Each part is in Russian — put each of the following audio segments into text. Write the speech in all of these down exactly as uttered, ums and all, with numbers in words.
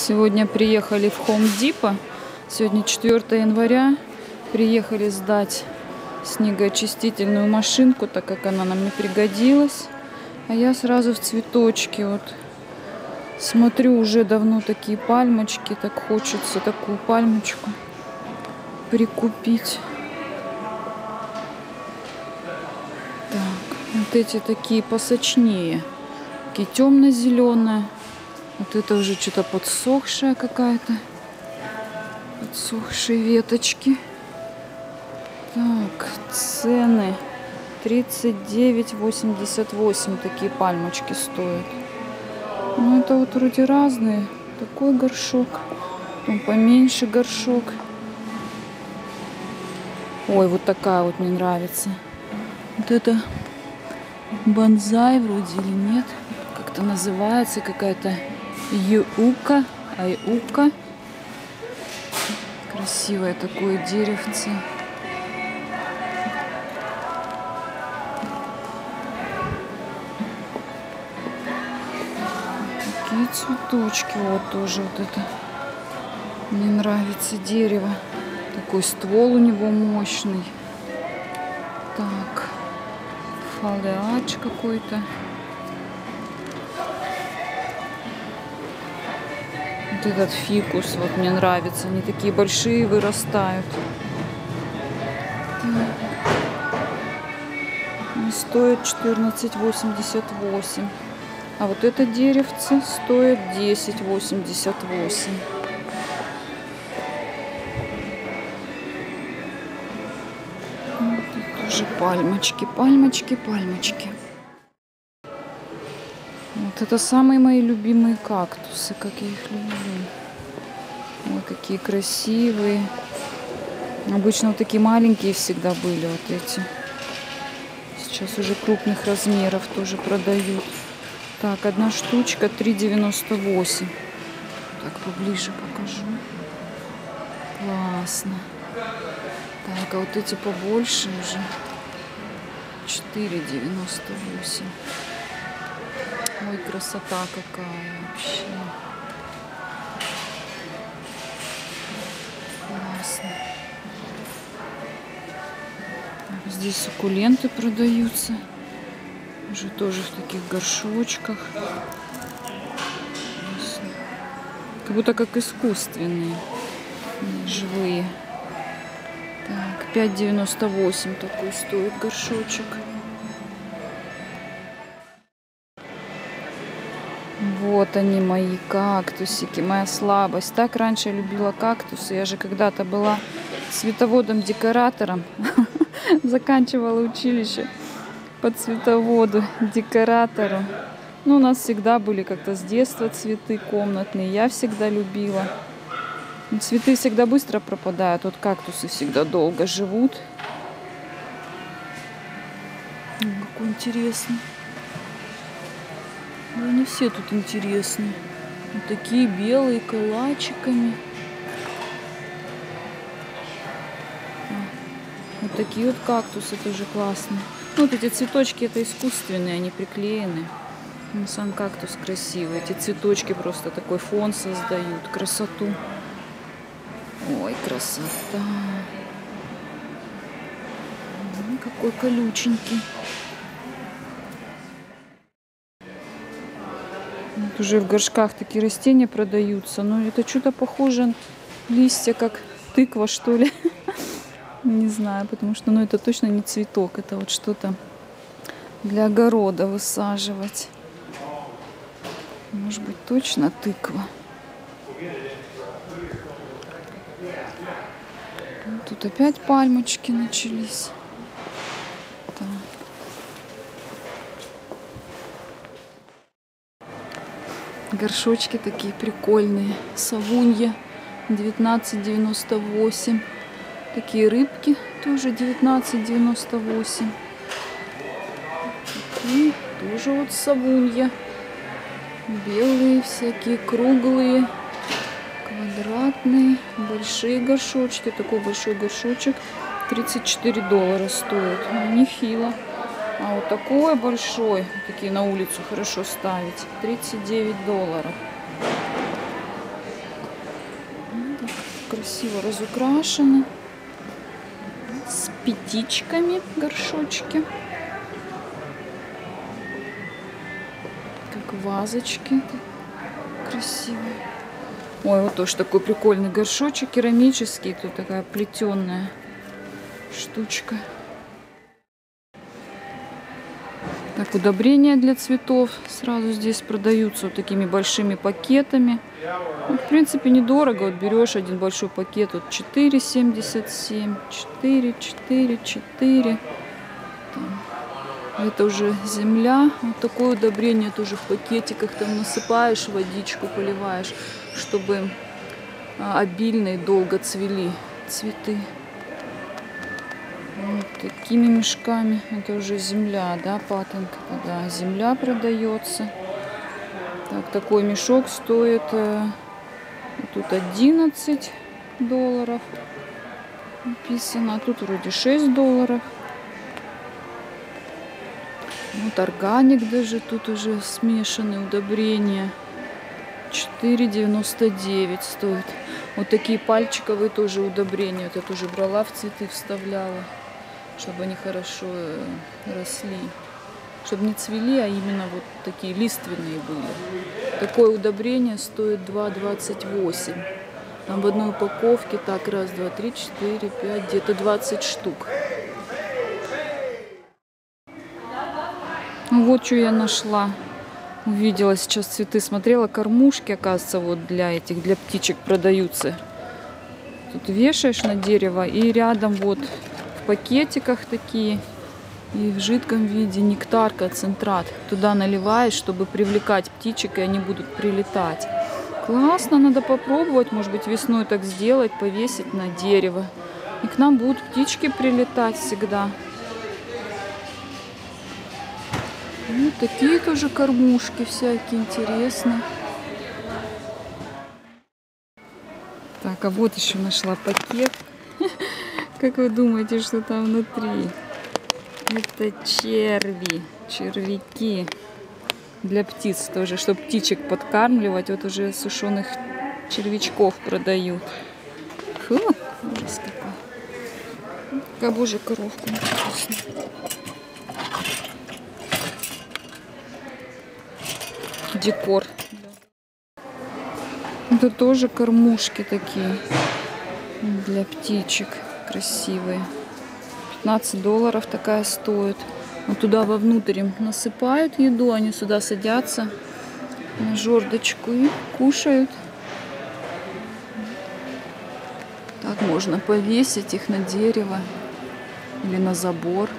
Сегодня приехали в Home Depot. Сегодня четвёртое января. Приехали сдать снегоочистительную машинку, так как она нам не пригодилась. А я сразу в цветочки. Вот смотрю, уже давно такие пальмочки. Так хочется такую пальмочку прикупить. Так, вот эти такие посочнее. Такие темно-зеленые. Вот это уже что-то подсохшая какая-то. Подсохшие веточки. Так, цены. тридцать девять восемьдесят восемь такие пальмочки стоят. Ну, это вот вроде разные. Такой горшок. Потом поменьше горшок. Ой, вот такая вот мне нравится. Вот это бонсай вроде или нет. Как-то называется какая-то юука. Айука. Красивое такое деревце. Такие цветочки. Вот тоже вот это. Мне нравится дерево. Такой ствол у него мощный. Так. Фолиач какой-то. Вот этот фикус вот мне нравится. Они такие большие вырастают. Так. Стоит четырнадцать восемьдесят восемь. А вот это деревце стоит десять восемьдесят восемь. Вот тут тоже пальмочки, пальмочки, пальмочки. Вот это самые мои любимые кактусы, как я их люблю. Вот какие красивые. Обычно вот такие маленькие всегда были вот эти. Сейчас уже крупных размеров тоже продают. Так, одна штучка три девяносто восемь. Так, поближе покажу. Классно. Так, а вот эти побольше уже. четыре девяносто восемь. Ой, красота какая вообще. Классно. Так, здесь суккуленты продаются. Уже тоже в таких горшочках. Классно. Как будто как искусственные. Живые. Так, пять девяносто восемь такой стоит горшочек. Вот они, мои кактусики, моя слабость. Так раньше я любила кактусы. Я же когда-то была цветоводом-декоратором. Заканчивала училище по цветоводу, декоратору. Ну, у нас всегда были как-то с детства цветы комнатные. Я всегда любила. Цветы всегда быстро пропадают. Вот кактусы всегда долго живут. О, какой интересный. Ну, они все тут интересные. Вот такие белые, калачиками. Вот такие вот кактусы тоже классные. Ну, вот эти цветочки, это искусственные, они приклеены. Ну, сам кактус красивый. Эти цветочки просто такой фон создают. Красоту. Ой, красота. Ой, какой колюченький. Вот уже в горшках такие растения продаются. Но это что-то похоже на листья, как тыква, что ли. Не знаю, потому что ну, это точно не цветок. Это вот что-то для огорода высаживать. Может быть, точно тыква. Тут опять пальмочки начались. Так. Горшочки такие прикольные. Савунья девятнадцать девяносто восемь. Такие рыбки тоже девятнадцать девяносто восемь. Такие тоже вот савунья. Белые всякие, круглые, квадратные, большие горшочки. Такой большой горшочек тридцать четыре доллара стоит. Нехило. А вот такой большой, такие на улицу хорошо ставить, тридцать девять долларов. красиво разукрашены. С птичками горшочки. Как вазочки. Красивые. Ой, вот тоже такой прикольный горшочек керамический. Тут такая плетеная штучка. Так, удобрения для цветов сразу здесь продаются вот такими большими пакетами. Ну, в принципе, недорого. Вот берешь один большой пакет, вот четыре семьдесят семь, четыре, четыре, четыре. Там. Это уже земля. Вот такое удобрение тоже в пакетиках. Там насыпаешь, водичку поливаешь, чтобы обильно и долго цвели цветы. Вот такими мешками. Это уже земля, да, патинг. Да, земля продается. Так, такой мешок стоит э, тут одиннадцать долларов написано, а тут вроде шесть долларов. Вот органик даже, тут уже смешанные удобрения. четыре девяносто девять стоит. Вот такие пальчиковые тоже удобрения. Вот я тоже брала, в цветы вставляла, чтобы они хорошо росли. Чтобы не цвели, а именно вот такие лиственные были. Такое удобрение стоит два двадцать восемь. Там в одной упаковке так раз, два, три, четыре, пять, где-то двадцать штук. Вот что я нашла. Увидела сейчас цветы, смотрела, кормушки, оказывается, вот для этих, для птичек продаются. Тут вешаешь на дерево, и рядом вот в пакетиках такие, и в жидком виде нектар, концентрат. Туда наливаешь, чтобы привлекать птичек, и они будут прилетать. Классно, надо попробовать, может быть, весной так сделать, повесить на дерево. И к нам будут птички прилетать всегда. Вот такие тоже кормушки всякие интересные. Так, а вот еще нашла пакет. Как вы думаете, что там внутри? Это черви, червяки. Для птиц тоже, чтобы птичек подкармливать. Вот уже сушеных червячков продают. Фу, ужас какой. Какая божья коровка, вкусная. Декор. Это тоже кормушки такие для птичек красивые. пятнадцать долларов такая стоит. Вот туда вовнутрь им насыпают еду, они сюда садятся на жердочку и кушают. Так можно повесить их на дерево или на забор.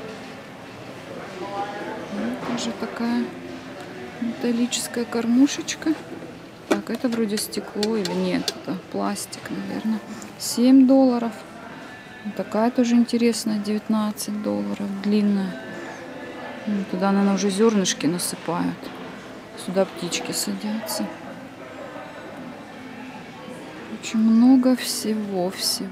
Вот тоже такая металлическая кормушечка. Так, это вроде стекло или нет, это пластик, наверное. семь долларов. Такая тоже интересная, девятнадцать долларов, длинная. Туда, наверное, уже зернышки насыпают. Сюда птички садятся. Очень много всего-всего.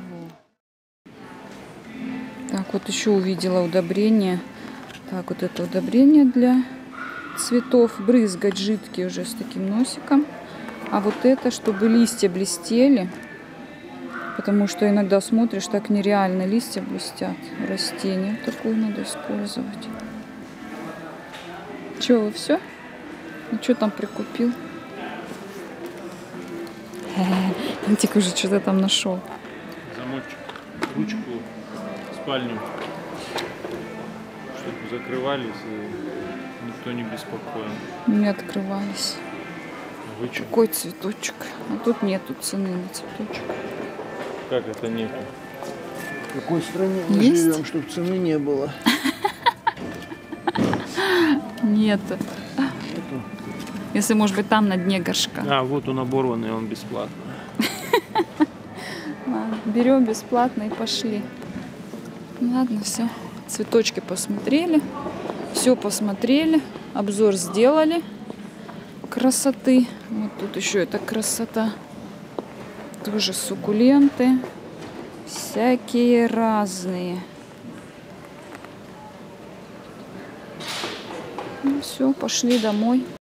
Так, вот еще увидела удобрение. Так, вот это удобрение для цветов. Брызгать жидкие уже с таким носиком. А вот это, чтобы листья блестели. Потому что иногда смотришь, так нереально листья блестят. Растения. Такую надо использовать. Че, все? Ну, что там прикупил? Антик уже что-то там нашел. Замочек, ручку, спальню, чтобы закрывались и никто не беспокоил. Не открывались. Вы что? Какой цветочек? А тут нету цены на цветочек. Как это нету? В какой стране мы Есть? живем, чтобы цены не было? Нету. Если, может быть, там на дне горшка. А, вот он оборванный, он бесплатно. Ладно, берем бесплатно и пошли. Ладно, все. Цветочки посмотрели. Все посмотрели. Обзор сделали. Красоты. Вот тут еще эта красота. Тоже суккуленты. Всякие разные. Ну все, пошли домой.